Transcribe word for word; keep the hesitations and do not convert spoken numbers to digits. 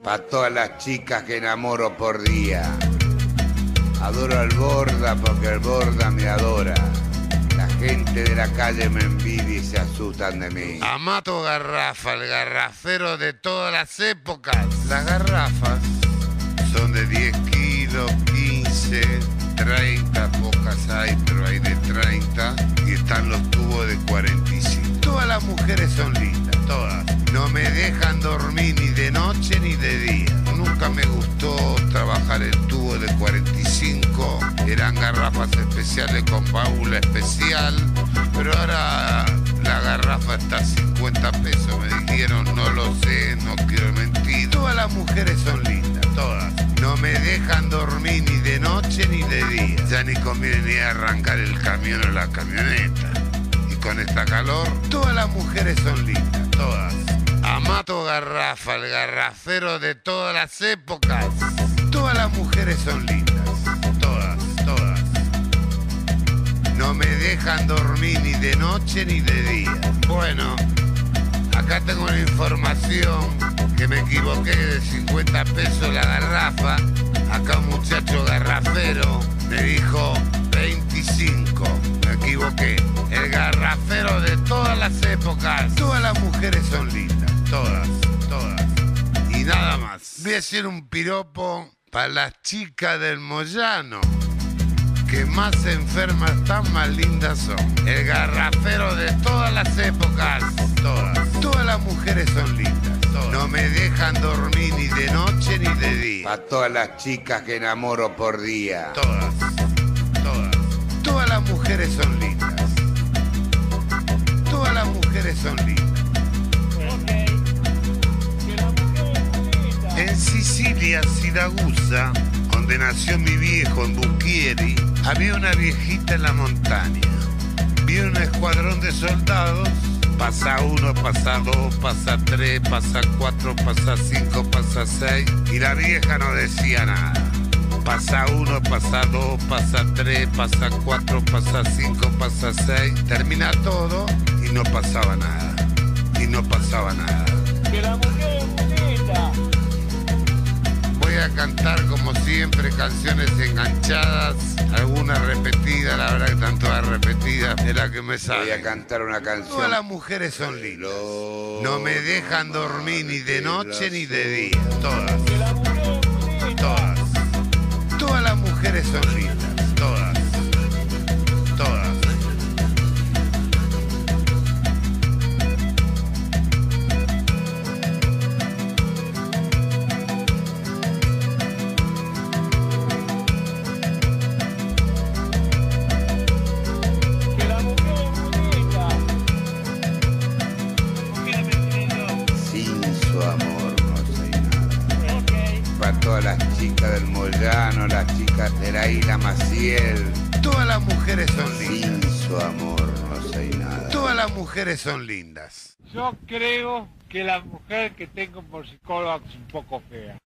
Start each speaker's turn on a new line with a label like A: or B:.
A: Pa' todas las chicas que enamoro por día. Adoro al Borda porque el Borda me adora. La gente de la calle me envidia y se asustan de mí.
B: Amato Garrafa, el garrafero de todas las épocas. Las garrafas son de diez kilos, quince, treinta, pocas hay, pero hay de treinta. Y están los tubos de cuarenta y cinco. Todas las mujeres son lindas, todas. No me dejan dormir ni de noche ni de día. Nunca me gustó trabajar el tubo de cuarenta y cinco. Eran garrafas especiales con baúl especial. Pero ahora la garrafa está a cincuenta pesos. Me dijeron, no lo sé, no quiero mentir. Todas las mujeres son lindas, todas. No me dejan dormir ni de noche ni de día. Ya ni conviene ni arrancar el camión o la camioneta. Y con esta calor, todas las mujeres son lindas, todas. Amato Garrafa, el garrafero de todas las épocas. Todas las mujeres son lindas, todas, todas. No me dejan dormir ni de noche ni de día. Bueno, acá tengo una información que me equivoqué de cincuenta pesos la garrafa. Acá un muchacho garrafero me dijo veinticinco. Me equivoqué. El garrafero de todas las épocas. Todas las mujeres son lindas. Todas, todas. Y nada más. Voy a hacer un piropo para las chicas del Moyano, que más enfermas están, más lindas son. El garrafero de todas las épocas. Todas. Todas las mujeres son lindas. Todas. No me dejan dormir ni de noche ni de día.
A: Pa' todas las chicas que enamoro por día.
B: Todas. Todas. Todas las mujeres son lindas. Todas las mujeres son lindas. En Sicilia, Siragusa, donde nació mi viejo en Bucchieri, había una viejita en la montaña. Vio un escuadrón de soldados. Pasa uno, pasa dos, pasa tres, pasa cuatro, pasa cinco, pasa seis. Y la vieja no decía nada. Pasa uno, pasa dos, pasa tres, pasa cuatro, pasa cinco, pasa seis. Termina todo y no pasaba nada. Y no pasaba nada.
C: ¡Que la mujer es bonita!
B: Voy a cantar como siempre canciones enganchadas, algunas repetidas, la verdad que están todas repetidas, es la que me sale.
A: Voy a cantar una canción.
B: Todas las mujeres son lindas. No me dejan dormir ni de noche ni de día. Todas.
C: ¡Que la mujer es bonita!
B: Todas. Todas las mujeres son lindas. Todas. Todas.
C: ¡Que la mujer es bonita! Mujer bonita.
A: Sin su amor no soy nada.
C: Ok.
A: Pa' todas las chicas del Moyano, las chicas de la isla Maciel.
B: Todas las mujeres son
A: Sin
B: lindas.
A: su amor no soy nada.
B: Todas las mujeres son lindas.
C: Yo creo que la mujer que tengo por psicóloga es un poco fea.